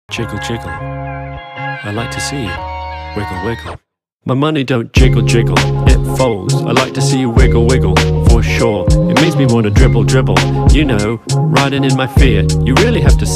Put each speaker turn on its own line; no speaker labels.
Jiggle, jiggle. I like to see you wiggle, wiggle. My money don't jiggle, jiggle, it folds. I like to see you wiggle, wiggle, for sure. It makes me want to dribble, dribble. You know, riding in my Fiat. You really have to